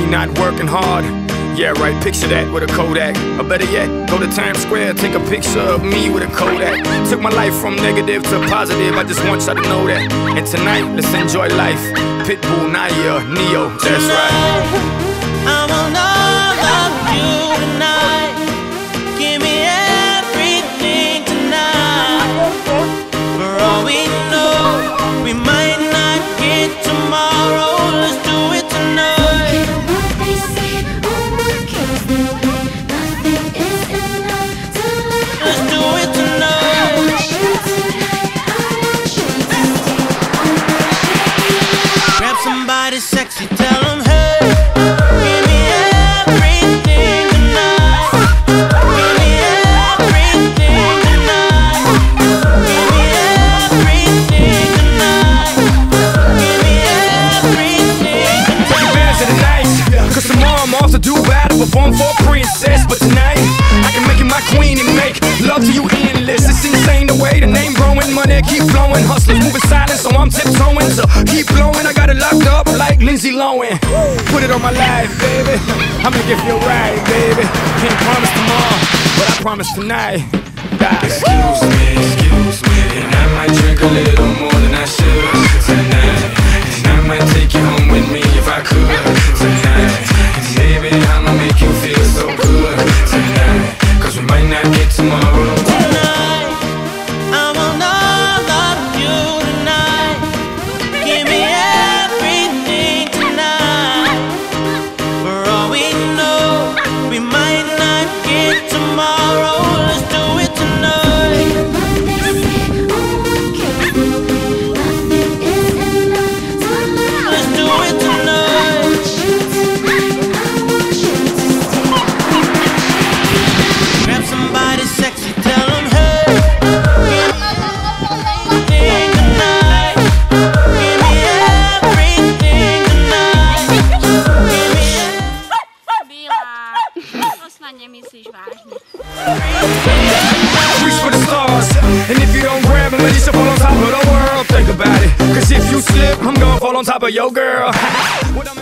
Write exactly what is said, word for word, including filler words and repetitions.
not working hard. Yeah, right, picture that with a Kodak. Or better yet, go to Times Square, take a picture of me with a Kodak. Took my life from negative to positive, I just want y'all to know that. And tonight, let's enjoy life. Pitbull, Naya, Neo, that's right. I will not love you tonight. Give me everything tonight. For all we know, we might not get tomorrow. Let's do it tonight. Let's do it tonight. Grab somebody sexy, tell them hey. Perform for a princess, but tonight I can make you my queen and make love to you endless. It's insane the way the name growing, money keep flowing, hustlers moving silent, so I'm tiptoeing to keep blowing. I got it locked up like Lindsay Lohan. Put it on my life, baby. I'ma give you a ride, baby. Can't promise tomorrow, but I promise tonight. Die. Excuse me, excuse me, and I might drink a little more than I should tonight. And I might take you home with me if I could tonight. Baby, I'ma make you feel so good tonight, cause we might not get tomorrow. Tonight, I will not love you tonight. Give me everything tonight. For all we know, we might not get tomorrow. Let's do it tonight. Let's do it tonight. Somebody sexy, tell them hey. Give me everything tonight. Give me everything tonight. Bila, to snad nemyslíš vážně. Reach for the stars, and if you don't grab them, at least you fall on top of the world. Think about it, cause if you slip, I'm gonna fall on top of your girl.